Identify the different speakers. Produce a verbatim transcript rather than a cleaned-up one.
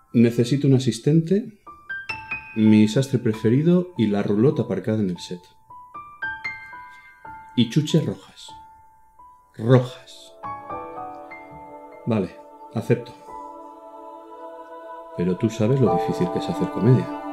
Speaker 1: Necesito un asistente, mi sastre preferido y la roulotte aparcada en el set. Y chuches rojas. Rojas. Vale, acepto. Pero tú sabes lo difícil que es hacer comedia.